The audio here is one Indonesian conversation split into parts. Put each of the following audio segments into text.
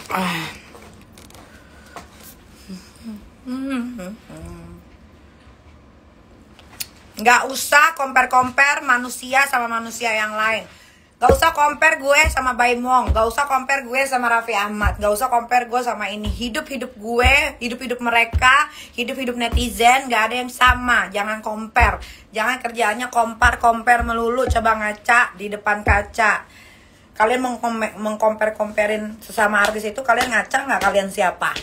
Nggak usah compare manusia sama manusia yang lain. Gak usah compare gue sama Baimong, gak usah compare gue sama Raffi Ahmad, gak usah compare gue sama ini. Hidup-hidup gue, hidup-hidup mereka, hidup-hidup netizen, gak ada yang sama. Jangan compare, jangan kerjaannya compare melulu. Coba ngaca di depan kaca. Kalian mengcompare-comparein sesama artis itu, kalian ngaca nggak kalian siapa?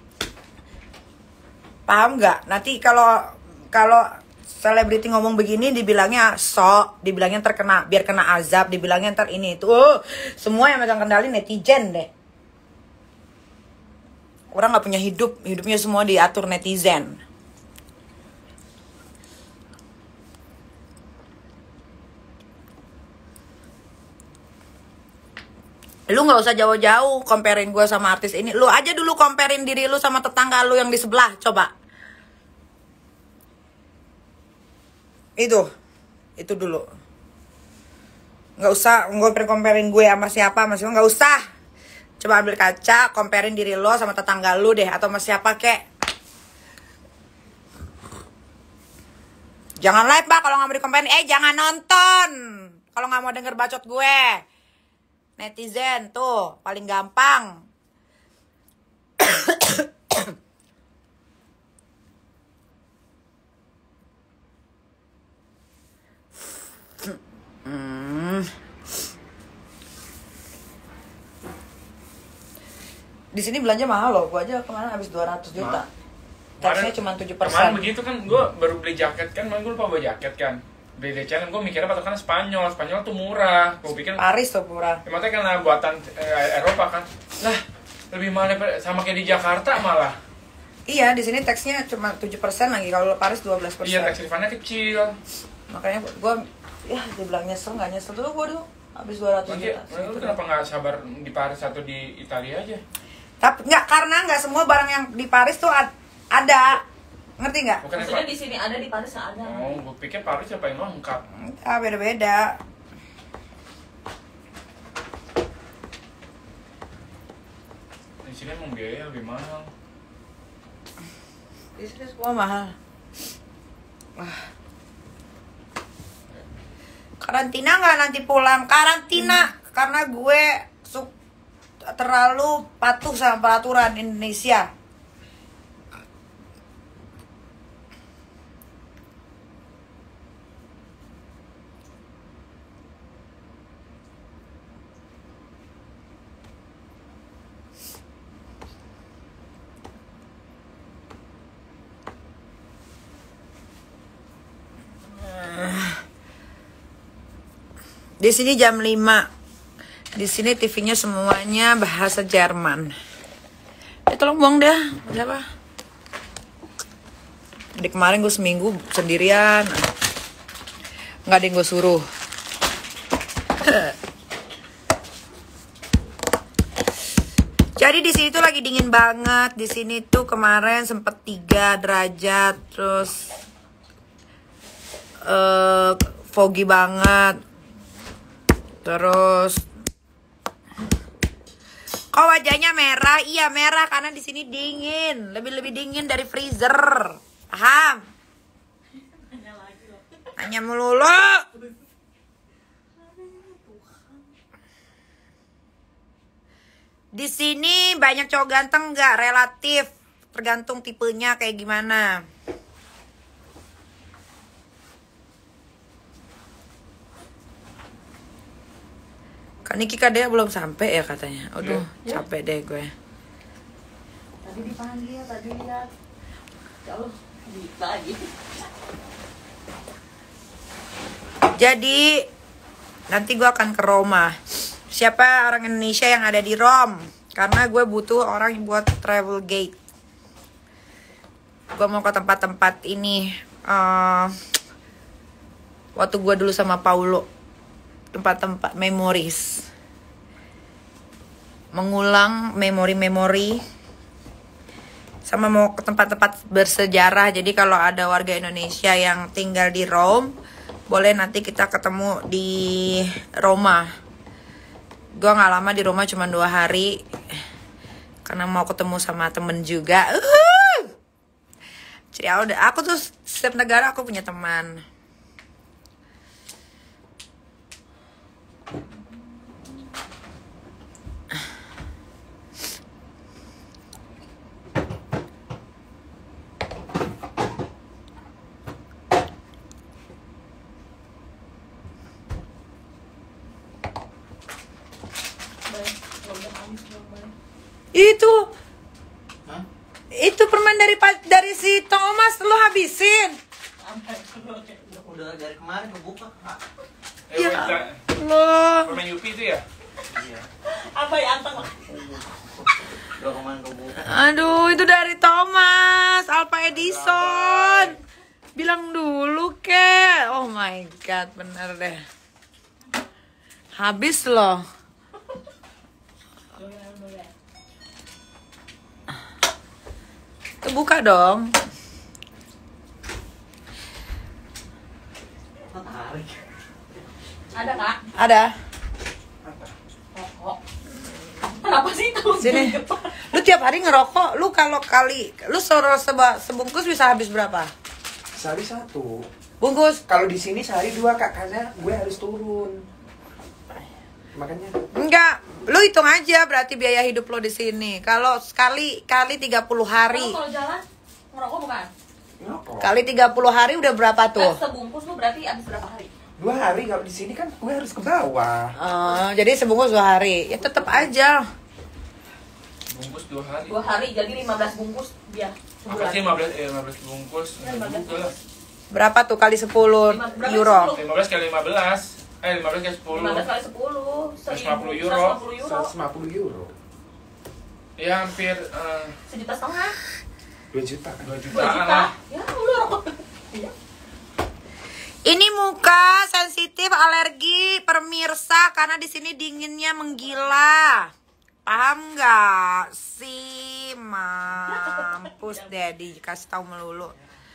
Paham nggak? Nanti kalau selebriti ngomong begini dibilangnya sok, dibilangnya terkena, biar kena azab, dibilangnya ntar ini itu. Semua yang megang kendali netizen deh. Orang nggak punya hidup, hidupnya semua diatur netizen. Lu nggak usah jauh-jauh comparein gue sama artis ini. Lu aja dulu comparein diri lu sama tetangga lu yang di sebelah, coba. Itu dulu. Nggak usah comparein gue sama siapa, nggak usah. Coba ambil kaca, comparein diri lo sama tetangga lu deh, atau sama siapa kek. Jangan live, Pak, kalau nggak mau di-comparein. Jangan nonton kalau nggak mau denger bacot gue. Netizen tuh paling gampang. Di sini belanja mahal loh. Gua aja kemarin habis 200 juta. Taxnya cuma 7%. Kemarin begitu kan, gue baru beli jaket kan, gue lupa bawa jaket kan. Beli di channel, gue mikirnya patokan Spanyol tuh murah. Gue pikir Paris tuh murah. Emangnya karena buatan Eropa kan. Lah, lebih mahal sama kayak di Jakarta malah. Iya, di sini taxnya cuma 7% lagi. Kalau Paris 12%. Iya, tax refundnya kecil. Makanya gue dibilang nyesel, nggak nyesel tuh gue dulu habis 200 juta. Lu kenapa nggak sabar di Paris atau di Italia aja? Tapi nggak, karena nggak semua barang yang di Paris tuh ada, ngerti nggak? Maksudnya di sini ada, di Paris nggak ada. Oh, gue pikir Paris apa yang lengkap. Beda-beda. Di sini emang biaya lebih mahal. Di sini semua mahal. Karantina nggak nanti pulang? Karantina karena gue terlalu patuh sama peraturan Indonesia. Di sini jam 5. Di sini TV-nya semuanya bahasa Jerman. Tolong buang deh. Siapa? Dari kemarin gue seminggu sendirian. Nggak ada yang gue suruh. Jadi di sini tuh lagi dingin banget. Di sini tuh kemarin sempet 3 derajat. Terus foggy banget. Terus kok wajahnya merah? Iya merah karena di sini dingin, lebih dingin dari freezer. Paham? Hanya melulu. Di sini banyak cowok ganteng nggak? Relatif, tergantung tipenya kayak gimana. Niki Kadea belum sampai ya katanya. Aduh, capek deh gue. Tadi dipanggil, tadi lihat. Ya Allah, lagi. Jadi nanti gue akan ke Roma. Siapa orang Indonesia yang ada di Rom? Karena gue butuh orang yang buat travel gate. Gue mau ke tempat-tempat ini. Waktu gue dulu sama Paulo. Tempat-tempat memoris. Mengulang memori-memori. Sama mau ke tempat-tempat bersejarah. Jadi kalau ada warga Indonesia yang tinggal di Rome, boleh nanti kita ketemu di Roma. Gue gak lama di Roma, cuma 2 hari. karena mau ketemu sama temen juga. Jadi aku tuh setiap negara aku punya teman. Itu permen dari si Thomas lu habisin. Udah dari kemarin kebuka. Ya Wita. Allah. Permen Yupi itu ya? Iya. Apa ya anteng? Udah kemarin kebuka. Aduh, itu dari Thomas Alpha Edison. Bilang dulu ke. Oh my god, bener deh. Habis loh. Tuh buka dong. Tarik. Ada kak? Ada. Rokok. Kenapa sih itu? Sini. Lu tiap hari ngerokok, lu kalau lu sebungkus bisa habis berapa? Sehari 1. Bungkus? Kalau di sini sehari 2 Kak, karena gue harus turun. Makanya Enggak. Lu hitung aja berarti biaya hidup lo di sini. Kalau kali 30 hari. Kalau jalan ngerokok bukan? ngerokok. Kali 30 hari udah berapa tuh? Sebungkus lu berarti habis berapa hari? 2 hari, kalau di sini kan gue harus ke bawah. Jadi sebungkus 2 hari. Ya tetap aja. Bungkus 2 hari. 2 hari jadi 15 bungkus dia. Apa sih 15 bungkus? Ya, 15 Juga lah. Berapa tuh kali 10 berapa euro? 10? 15 kali 15. 15 kali 10. 15 kali 10 150 euro. 150 euro. Ya hampir Sejuta setengah. 2 juta kan? 2 2 jutaan juta. lah. Ya lu rokok. Iya. Ini muka sensitif alergi pemirsa karena di sini dinginnya menggila. Paham nggak sih? Mampus deh dikasih tahu melulu.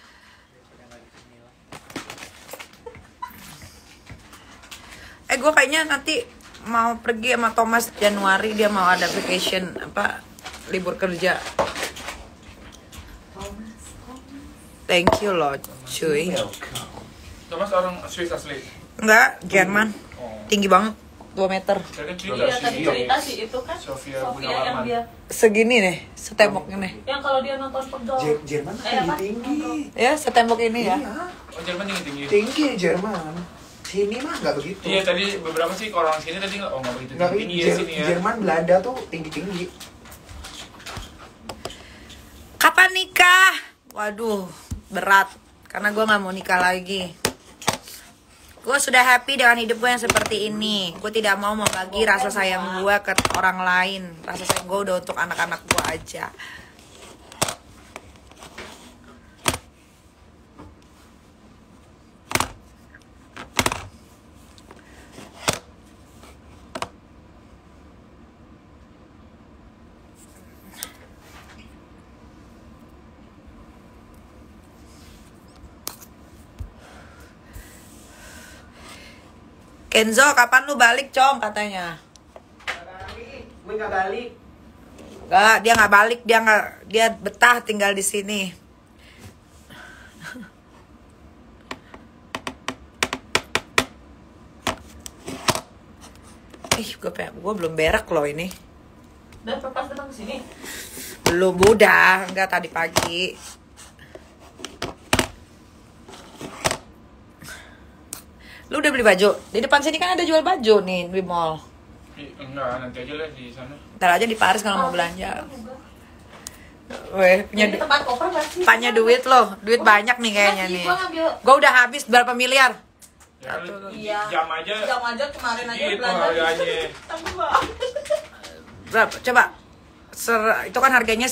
Gue kayaknya nanti mau pergi sama Thomas Januari, dia mau ada vacation libur kerja. Thank you loh cuy. Thomas orang Swiss asli. Enggak, Jerman. Oh. Tinggi banget, 2 meter. Saya kan cerita Iya sih. tadi cerita sih itu kan Sofia yang Gunawarman. dia Segini nih, setembok ini. yang kalau dia nonton pegel. Jerman apa? tinggi. Ya, setembok ini ya. Iya, Oh, Jerman tinggi-tinggi. tinggi Jerman. Sini mah nggak begitu. Iya, tadi beberapa sih kalau orang sini tadi nggak begitu Nggak tinggi begitu. ya sini ya. Jerman, Belanda tuh tinggi-tinggi. Kapan nikah? Waduh, berat. Karena gue gak mau nikah lagi. Gue sudah happy dengan hidup gue yang seperti ini. Gue tidak mau membagi rasa sayang gue ke orang lain. Rasa sayang gue udah untuk anak-anak gue aja. Kenzo, kapan lu balik, Cong? Katanya. Gue nggak balik. Enggak, dia nggak balik, dia betah tinggal di sini. Gue belum berak loh ini. Dan pas datang ke sini. Belum, udah, enggak tadi pagi. Lu udah beli baju? Di depan sini kan ada jual baju nih di mall. Enggak, nanti aja lah di sana. Ntar aja di Paris kalau mau belanja. Weh, punya Di tempat koper nggak sih? Tanya duit loh, duit banyak nih kayaknya Nggak sih, nih. gua ngambil. Gue udah habis berapa miliar? Ya, Iya. jam aja. Jam aja kemarin aja Gitu belanja. harganya. Tambah banget. Berapa? Coba. Itu kan harganya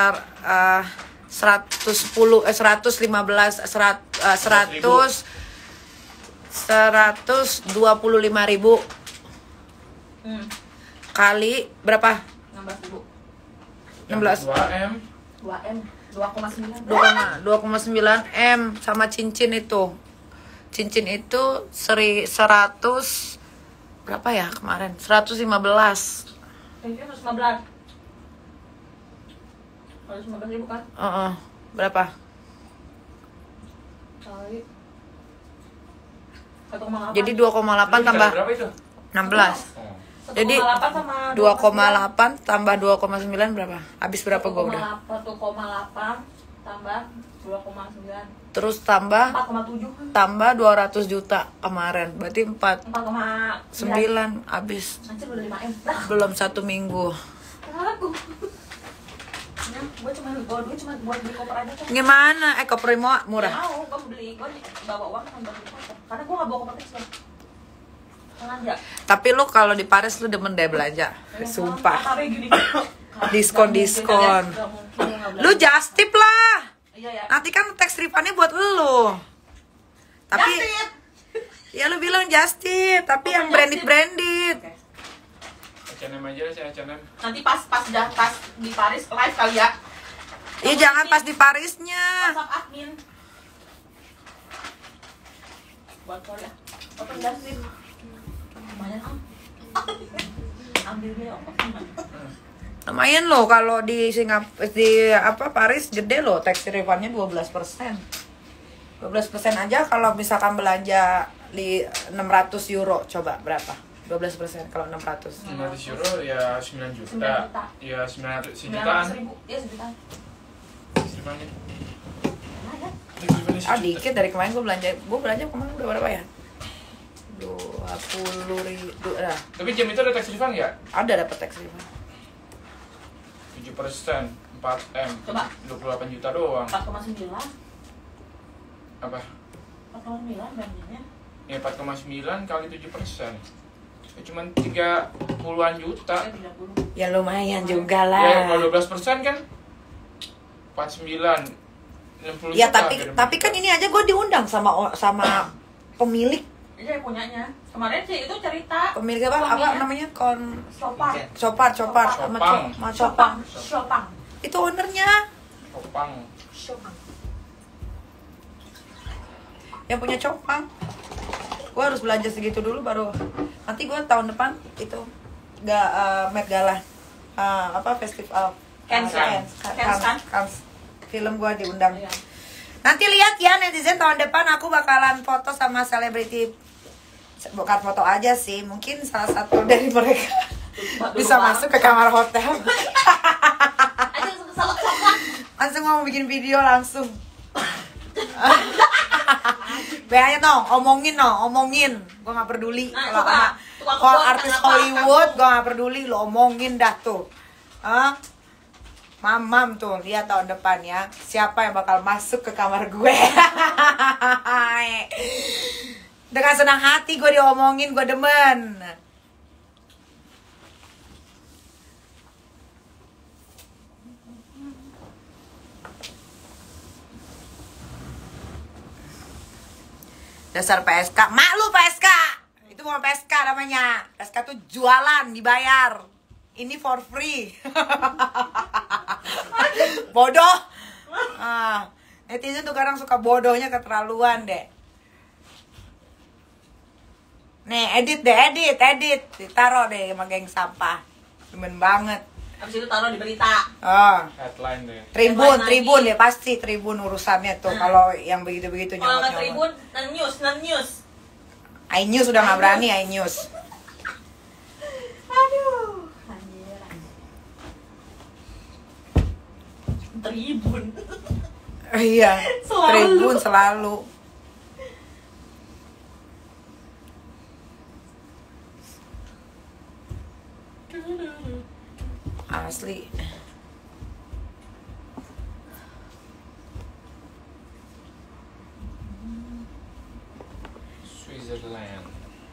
110 115 125.000 kali berapa? 16.000. 16 2M. 2M 2,9. 2,9 M sama cincin itu. Cincin itu 100 berapa ya kemarin? 115. Cincin 115. Harus 15.000 kan? Berapa? Kali 1,8. Jadi 2,8 tambah Berapa itu? 16. Oh. Jadi 1,8 sama 2,8 tambah 2,9 berapa? Habis berapa gua udah? 1,8 tambah 2,9. Terus tambah 4,7. 200 juta kemarin. Berarti 4,9. 4,9 habis. Anjir udah 5M. Nah, Belum 1 minggu. aku. Ya, gue cuma buat beli koper aja kan. Gimana? Koper murah. Mau, gue beli, gue bawa uang kan buat beli koper. Karena gue gak bawa koper kecil. Sengaja. Tapi lu kalau di Paris lu demen deh belanja. Sumpah. Tapi gini. Diskon. Gak mungkin, gak Lu just tip lah. Iya ya. Nanti kan tax refund-nya buat lu. Tapi Just ya lu bilang just tip, tapi yang branded. Oke. H&M aja lah, saya H&M. Nanti pas di Paris live kali ya. Iya jangan pas di Parisnya. WhatsApp admin. Buat call ya. Open Justin. Lumayan am. Ambil dia Lumayan loh kalau di Paris gede loh tax refund-nya 12%. 12% aja kalau misalkan belanja di 600 euro, coba berapa? 12% kalau 600. 900 euro ya 9 juta. 9 juta. Ya 900 sejutaan. 900.000. Iya sejutaan. Sejutaan. Lumayan. Ah dikit dari kemarin gue belanja kemarin udah berapa ya? 20.000 lah. Tapi jam itu ada tax refund nggak? Ada dapat tax refund. 7%, 4M, Coba. 28 juta doang. 4,9. Apa? 4,9 belanjanya. Ya 4,9 kali 7%. Ya cuman 30-an juta. 30. Ya lumayan juga Ya lah. kalau 12% kan 49, 60 Ya juta. tapi kan ini aja gue diundang sama pemilik Iya punyanya. Kemarin sih itu cerita. pemilik apa Suaminya. namanya Sopar. Copar Chopang. sama Copang. Shopang. Itu ownernya Kopang. Shopang. yang punya Copang. Gue harus belanja segitu dulu baru nanti gue tahun depan itu nggak Met Gala festival Cannes kan? film gue diundang. Iya. Nanti lihat ya netizen, tahun depan aku bakalan foto sama selebriti. Bukan foto aja sih, mungkin salah satu dari mereka bisa masuk ke kamar hotel. Aja langsung kesalak Langsung mau bikin video langsung. Bayangin omongin. Gue gak peduli. Nah, Kalau coba. sama Tukang kalau kebun artis kenapa? Hollywood gue gak peduli, lo omongin dah tuh. Mamam tuh, lihat tahun depan ya. Siapa yang bakal masuk ke kamar gue. Dengan senang hati gue diomongin, gue demen. Dasar PSK, mak lu PSK. Itu bukan PSK namanya. PSK tuh jualan, dibayar. Ini for free. Bodoh. Netizen tuh kadang suka bodohnya keterlaluan deh. Nih, edit. Ditaruh deh sama geng sampah. Demen banget. Habis itu taruh di berita. Headline deh. Tribun ya pasti Tribun urusannya tuh. Kalau yang begitu-begitu Kalau nggak nyomot-nyomot. Tribun, non-news. iNews udah nggak berani iNews. Aduh. Anjir. Tribun. Iya. Selalu. Tribun selalu. Asli. Switzerland.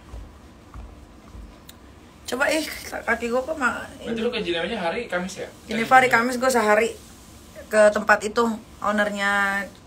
Coba kaki gue kok Berarti lu ke Geneva-nya hari Kamis ya? ini hari Kamis gue sehari ke tempat itu ownernya